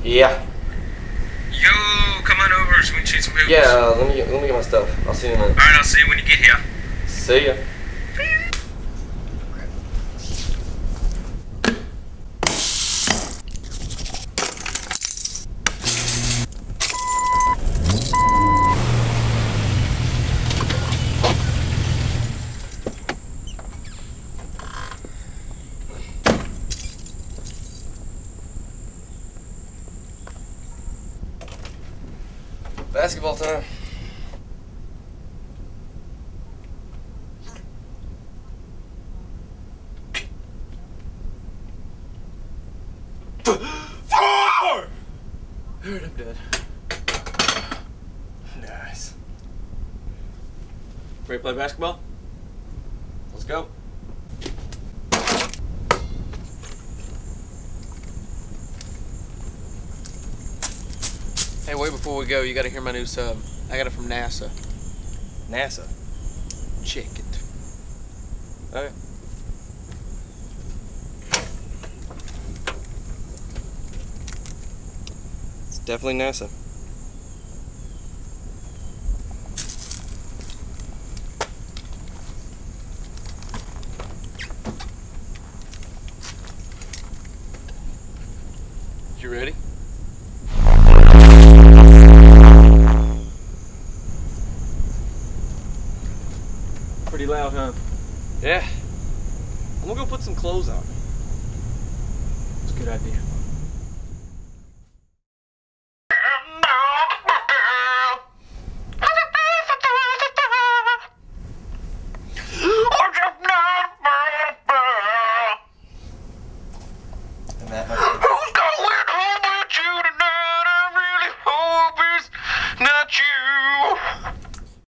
Yeah. Yo, come on over so we can shoot some hoops. Yeah, let me get my stuff. I'll see you in a minute. Alright, I'll see you when you get here. See ya. Basketball time. Four! Alright, I'm dead. Nice. Ready to play basketball? Let's go. Hey, wait before we go, you gotta hear my new sub. I got it from NASA. NASA. Check it. Alright. It's definitely NASA. You ready? Pretty loud, huh? Yeah. I'm gonna go put some clothes on. It's a good idea. And that, my